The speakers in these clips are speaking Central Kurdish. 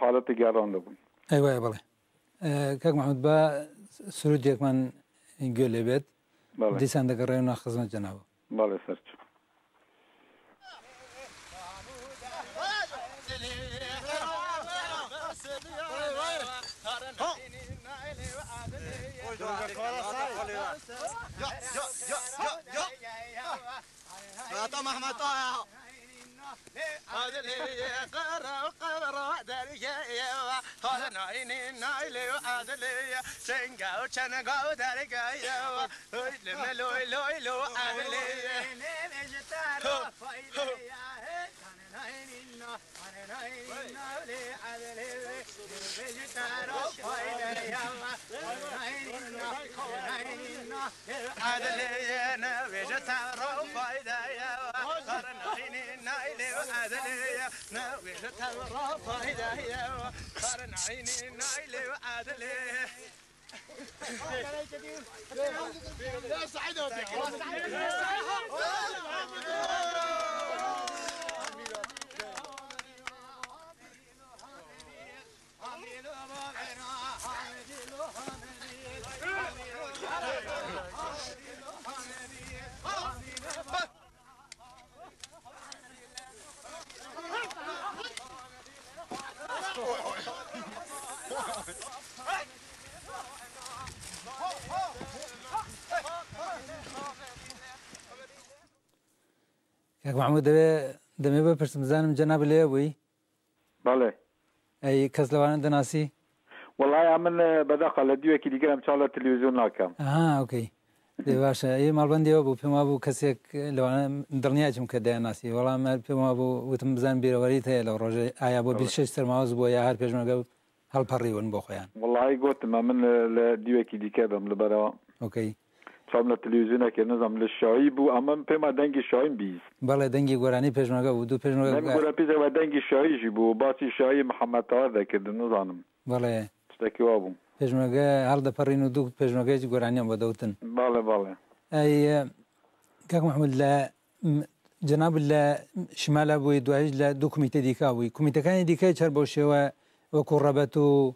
حالت گران بون. ایوه بله. کاک محمود با سرود یک من گله بید. بله. دیسان دکاره و خدمت جناب. بله سرچ. کاک محمود دمی بپرسم زنم جناب لیوی. بله. ای کس لوان دناسی؟ والله من بداخل دیو کی دیگه هم چاله تلویزیون ناکم. اوکی. دیواشه ای مالبندی ابو پیما ابو کسی لوان درنیاجم کده ناسی. والله مال پیما ابو وتم زن بیروری ته لو رجع آیا ابو بیشتر سرماز بو یا هر پیش مگه هل پریون بخویان. والله قلت ما من دیو کی دیگه بام لبرا. اوکی. چامل تلویزیون که نظام لشایی بو اما پیما دنگ شاهین بیز. بله دنگی گورانی پیش مگه و دو پیش مگه. من گورا پیش و دنگ شاهی جی بو باسی شاهی محمد تاده که نظامم. بله. تکی وابم. پیش مگه هر دپرینو دو پیش مگه گورانی هم بدوتن. بله بله. ای کاک محمود لا جناب لا شمال ابوی دوایج لا دو کمیته دیکه ابوی کمیته کانی دیکه چر باشه و قربتو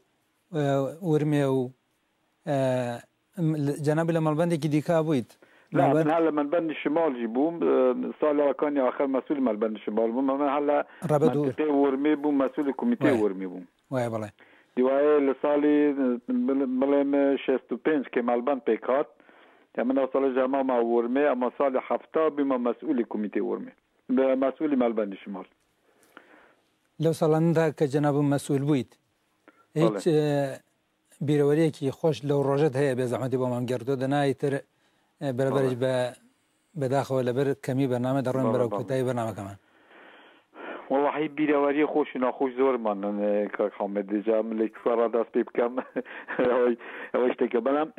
ورمی و جناب لا مالبندی کی دیکه ابوید. لا من هلا ملبن الشمال جيبوم صالح كان اخر مسؤول ملبن الشمال بوم من هلا منطقه ورمي بوم مسؤول كوميتي ورمي بوم واي بالله ديواي لصالي ملم 65 كي ملبن بيكات من صالح جماعه مع ورمي اما صالح حفتا بما مسؤول كوميتي ورمي مسؤول ملبن الشمال لو صالح كجناب مسؤول بويت هيك بیروری کی خوش لو روجت هي بزحمتي بوم گردو دنايتر برابرش به داخل ولا بر کمی برنامه درون برای کتای برنامه کمان. والله هی بیروری خوش ناخوش زور من که حامد جام لکفر دست بیب کم هایش تکبرم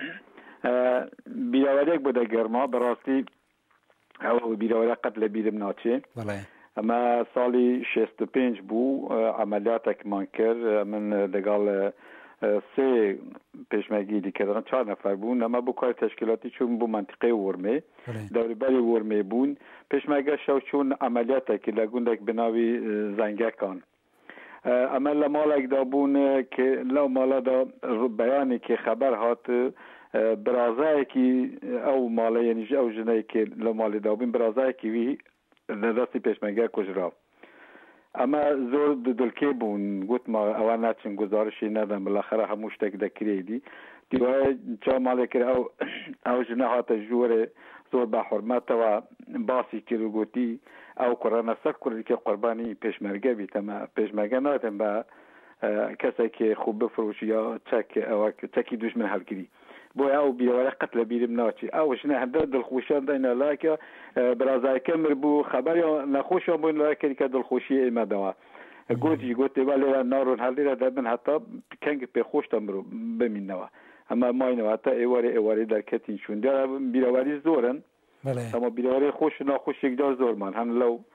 بیروری بوده گرما براستی او بیروری قتل بیرم ناچه. بله. اما سالی 65 بو عملیاتک من کرد من دگال سه پیشمگی دیگه 4 نفر بون اما بو کار تشکیلاتی چون بو منطقه ورمه دوری بری ورمه بون پیشمگی شو چون عملیات که لگوندک بناوی زنگکان اما لمالک دا بون که لو مالا دا بیانی که خبر هات برازه که او مالا یعنی او جنه که لو مالی دا بون برازه که وی دستی پیشمگی کجرا اما زور دلکی بون گوت ما اول نچن گزارشی ندم بالاخره هموش تک دکری دی دیوای چا مالک او جناحات جور زور با حرمت و باسی که رو گوتی او قرآن سکر که قربانی پیشمرگه بیتم پیشمرگه نادم با کسی که خوب بفروش یا چکی دشمن حل کردی بویا او بیواره قتل بیرم ناچی او شنه هنده دلخوشان دینا لاکه برازای کمر بو خبر یا نخوشان بو لاکه که دلخوشی ایمه دوا گوتی ولی نارون حلی را دبن حتی کنگ پی خوش تمرو بمین نوا اما ماینو حتی ایواری در کتین شون در بیواری زورن اما بیواری خوش ناخوش یک دار زور من هم لو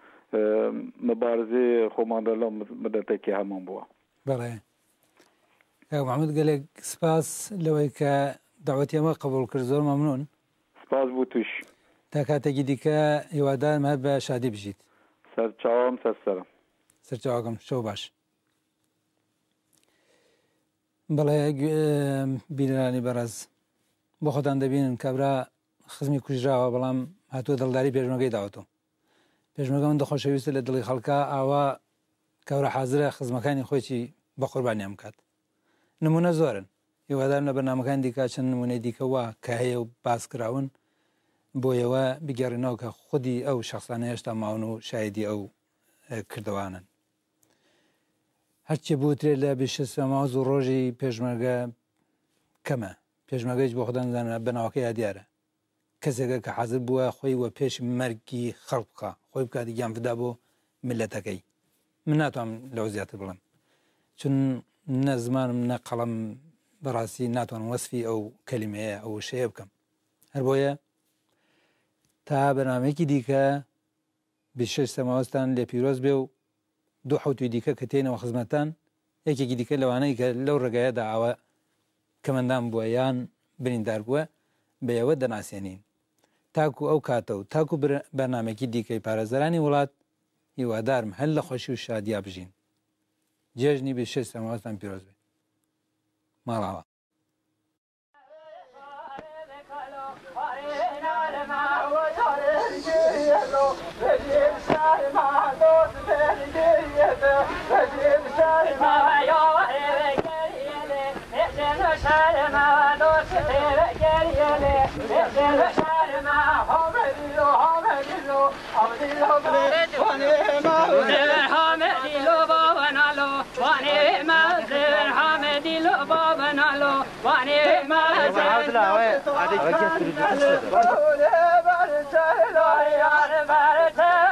مبارزه خوماندرلا مدته که همون بوا بله محمود قال سپاس لوی که دعوتی ما قبول کرد زور ممنون سپاس بوتوش تاکاتگی دیگه یوادار ما به شادی بجید سرچاوم سرسرم سرچاوم شو باش بەڵێ بیرانی بەڕێز بۆ خۆتان دەبینن کابرا خزمی کوژراوە بەڵام هاتووە دڵداری پێشمەرگەی داوەتەوە پێشمەرگە من دەخۆشەویستە لە دڵی خەڵکە ئاوا کابرا حازرە خزمەکانی خۆی بە قوربانیان بکات نمونە زۆرن هیوادارم لە بەرنامەکان دیکە چەند نمونەی دیکە وا کە هەیە و باس کراون بۆیەوە بگەڕێنەوە کە خودی ئەو شخصانە هێشتا ماون و شایدی ئەو کردوانن هەرچی بوترێت لە بێشەسەماوز و ڕۆژی پێشمەرگە کەمە پێشمەرگەیش بۆ خۆدا نزانە بەناوەکەی یادیارە کەسێکە کە حەزر بووە خۆی وە پێش مەرگی خەڵق بکە خۆی بکاتی گیانفدا بۆ ملەتەکەی من ناتوانم لەو زیاتر بڵم چون نە زمانم نە قەڵەم بەڕاستی ناتوانم وەسفی ئەو کەلیمەیە ئەو شەیە بکەم هەر بۆیە تا بەنامەیەکی دیکە بێشەش سەماوەستان لێ پیرۆز بێ و دوو حوتوی دیکە کە تێنەوە خزمەتان یەکێکی دیکە لەوانەیە کە لەو ڕێگایەدا ئاوە کەمەندان بووە یان بریندار بووە بەیەوە دەناسێنین تاکو ئەو کاتە و تاکو بەرنامێکی دیکەی پارێزەرانی وڵات هیوادارم هەر لە خۆشی و شادیا بژین جێژنی بێشەش سەماوەستان پیرۆز بێ ماڵاوە Hadi